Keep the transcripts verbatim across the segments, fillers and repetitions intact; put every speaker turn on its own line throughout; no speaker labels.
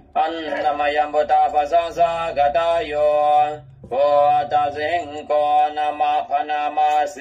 อันนามยังพุทธาปัสสังสากตายโยพุทธสิงโกนามาพนามาเส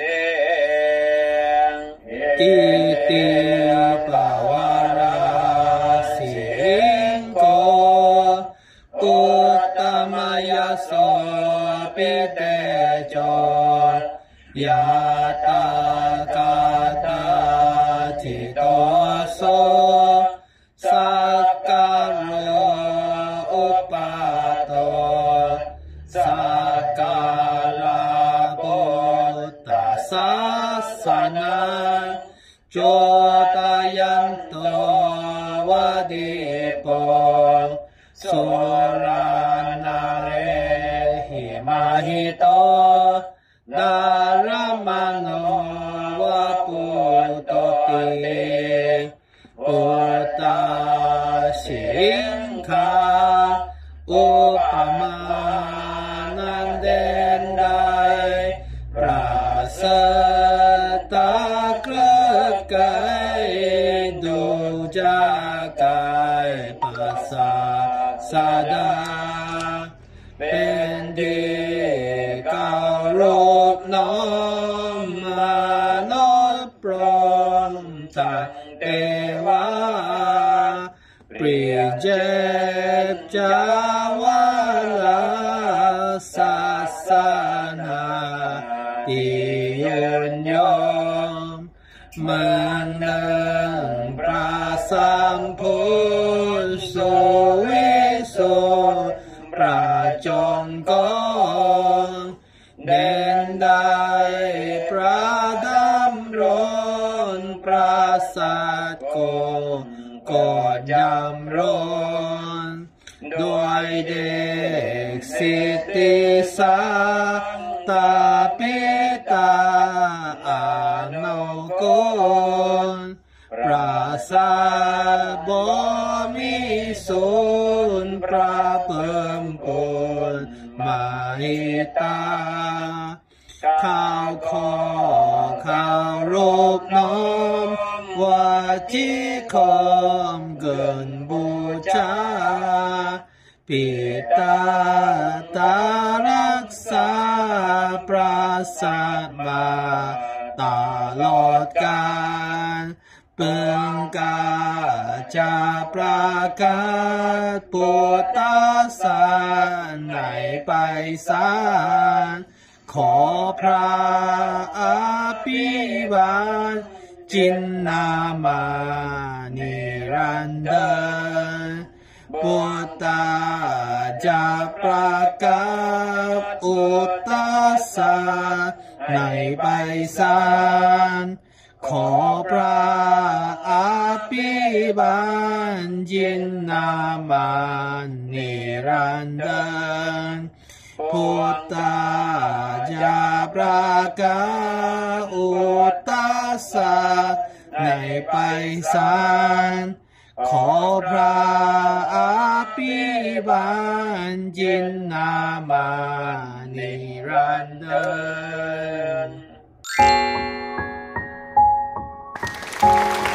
อิติปวาราสิงโกอุตตมยโสปิเตโจยะตากาตาทิโตโสสักการโลอุปาโตสักการะปุตตะสัสสนาโจตายันโตวะดิโปสุรานาเรหิมาหิโตดารมโนวะปุตโตติปุตตะสิงคาอุปมานันเดนไดปราศตะเกลือกายดูจากายปัสสะสะดาเป็นดีเก่ารูปน้อมมาโนปรนสัตเทวาเปรียบเจ็บจาวาลาศาสนาที่ยืนยงเหมือนหนึ่งพระสัมพุทธสุวิสุทธิพระจงกรเด่นได้พระดำรงพระสัตย์คงกอดยำร้อนด้วยเด็กสิทธิสาตาปิตาอาโนโกนปราศาบ่มีศูนย์พระเพิ่มพูนมาหิตาข้าวคอข้าวรูปน้อมว่าจีคอมเกินบูชาปิตาตารักษาปราศาสมาตลอดกาลเปิงกาจะประกาศปุตตะสารในไปสารขอพระอภิบาลจินนามานิรันดรปุตตะจะประกาศอุตตะสารในไปสารขอพระอภิบาลยินนามานิรันดรพุทธาจะประกาศอุตตะสารในไปสารขอพระอภิบาลยินนามานิรันดร